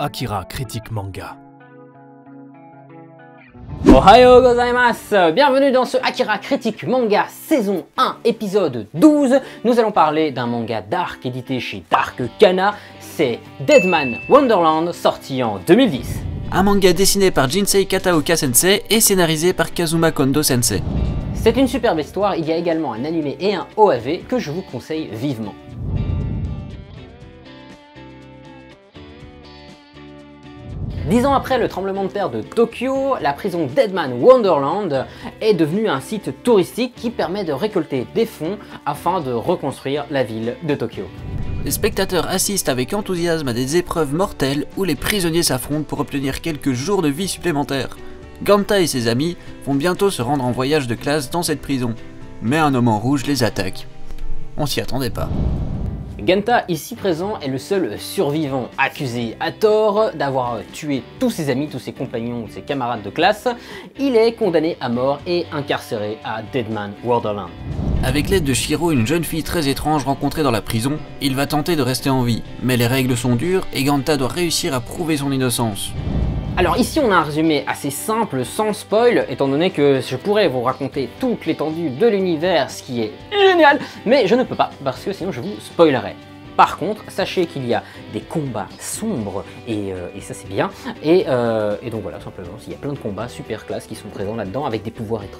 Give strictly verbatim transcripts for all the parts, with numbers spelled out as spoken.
Akira critique manga. Ohayo gozaimasu! Bienvenue dans ce Akira critique manga saison un épisode douze. Nous allons parler d'un manga dark édité chez Dark Kana. C'est Deadman Wonderland, sorti en deux mille dix. Un manga dessiné par Jinsei Kataoka Sensei et scénarisé par Kazuma Kondo Sensei. C'est une superbe histoire, il y a également un animé et un O A V que je vous conseille vivement. Dix ans après le tremblement de terre de Tokyo, la prison Deadman Wonderland est devenue un site touristique qui permet de récolter des fonds afin de reconstruire la ville de Tokyo. Les spectateurs assistent avec enthousiasme à des épreuves mortelles où les prisonniers s'affrontent pour obtenir quelques jours de vie supplémentaires. Ganta et ses amis vont bientôt se rendre en voyage de classe dans cette prison, mais un homme en rouge les attaque. On s'y attendait pas. Ganta, ici présent, est le seul survivant accusé à tort d'avoir tué tous ses amis, tous ses compagnons, ses camarades de classe. Il est condamné à mort et incarcéré à Deadman Wonderland. Avec l'aide de Shiro, une jeune fille très étrange rencontrée dans la prison, il va tenter de rester en vie. Mais les règles sont dures et Ganta doit réussir à prouver son innocence. Alors ici on a un résumé assez simple, sans spoil, étant donné que je pourrais vous raconter toute l'étendue de l'univers, ce qui est génial, mais je ne peux pas, parce que sinon je vous spoilerais. Par contre, sachez qu'il y a des combats sombres, et, euh, et ça c'est bien, et, euh, et donc voilà, simplement, il y a plein de combats super classe qui sont présents là-dedans, avec des pouvoirs étranges.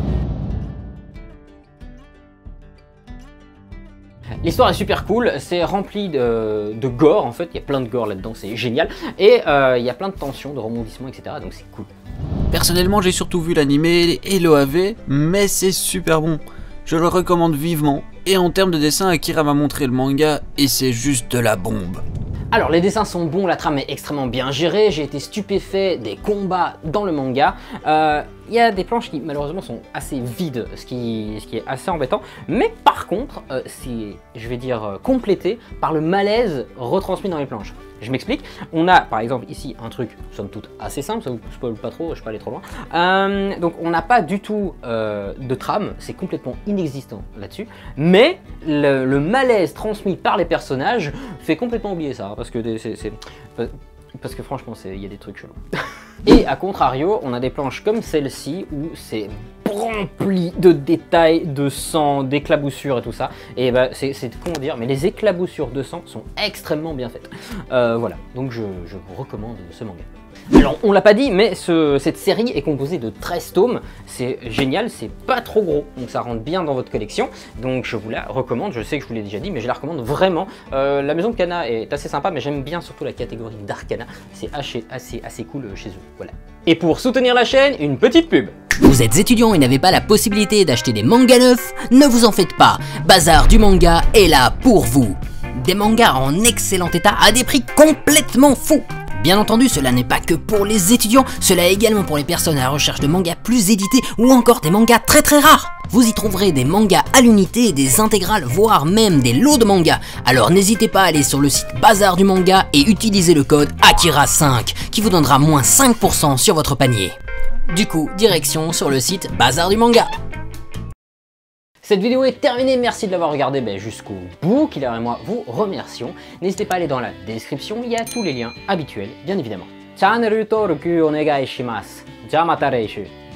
L'histoire est super cool, c'est rempli de, de gore en fait, il y a plein de gore là-dedans, c'est génial, et euh, il y a plein de tensions, de rebondissements, et cetera, donc c'est cool. Personnellement, j'ai surtout vu l'animé et l'O A V, mais c'est super bon. Je le recommande vivement, et en termes de dessin, Akira m'a montré le manga, et c'est juste de la bombe. Alors les dessins sont bons, la trame est extrêmement bien gérée, j'ai été stupéfait des combats dans le manga. Euh, Il y a des planches qui malheureusement sont assez vides, ce qui, ce qui est assez embêtant, mais par contre, euh, c'est, je vais dire, euh, complété par le malaise retransmis dans les planches. Je m'explique, on a par exemple ici un truc, somme toute, assez simple, ça vous spoil pas trop, je vais pas aller trop loin. Euh, donc on n'a pas du tout euh, de trame, c'est complètement inexistant là-dessus, mais le, le malaise transmis par les personnages fait complètement oublier ça, parce que c'est... Parce que franchement, il y a des trucs chelous. Et à contrario, on a des planches comme celle-ci où c'est rempli de détails, de sang, d'éclaboussures et tout ça. Et bah, c'est comment dire, mais les éclaboussures de sang sont extrêmement bien faites. Euh, voilà, donc je, je vous recommande ce manga. Alors on l'a pas dit, mais ce, cette série est composée de treize tomes, c'est génial, c'est pas trop gros, donc ça rentre bien dans votre collection, donc je vous la recommande, je sais que je vous l'ai déjà dit, mais je la recommande vraiment. Euh, la maison de Kana est assez sympa, mais j'aime bien surtout la catégorie d'Arcana, c'est assez, assez, assez cool chez eux, voilà. Et pour soutenir la chaîne, une petite pub. Vous êtes étudiant et n'avez pas la possibilité d'acheter des mangas neufs? Ne vous en faites pas, Bazar du manga est là pour vous. Des mangas en excellent état à des prix complètement fous. Bien entendu, cela n'est pas que pour les étudiants, cela est également pour les personnes à la recherche de mangas plus édités ou encore des mangas très très rares. Vous y trouverez des mangas à l'unité, des intégrales, voire même des lots de mangas. Alors n'hésitez pas à aller sur le site Bazar du manga et utiliser le code Akira cinq qui vous donnera moins cinq pour cent sur votre panier. Du coup, direction sur le site Bazar du manga. Cette vidéo est terminée, merci de l'avoir regardée ben, jusqu'au bout, Killer et moi vous remercions. N'hésitez pas à aller dans la description, il y a tous les liens habituels, bien évidemment. Channel登録お願いします。じゃあまた来週。